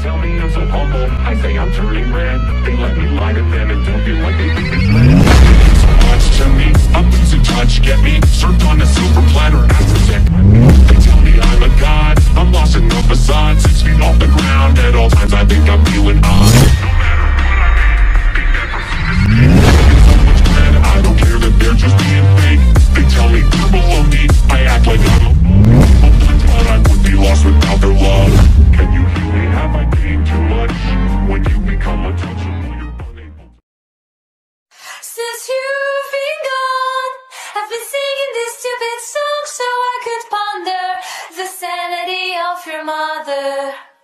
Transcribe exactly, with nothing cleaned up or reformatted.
tell me I'm so humble, I say I'm turning red. They let me lie to them and don't feel like they think it's bad. So much to me, I'm losing touch, get me served on a silver platter as a tech. They tell me I'm a god, I'm lost in the facade. Six feet off the ground, at all times I think I'm feeling odd. I don't care that they're just being fake. They tell me they're below me, I act like I'm a but I would be lost without their love. Can you heal me? Have I gained too much? When you become untouchable, you're unable. Since you've been gone, I've been singing this stupid song so I could ponder the sanity of your mother.